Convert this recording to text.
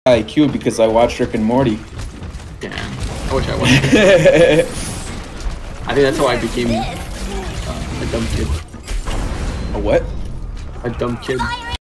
IQ because I watched Rick and Morty. Damn. I wish I was. I think that's how I became a dumb kid. A what? A dumb kid.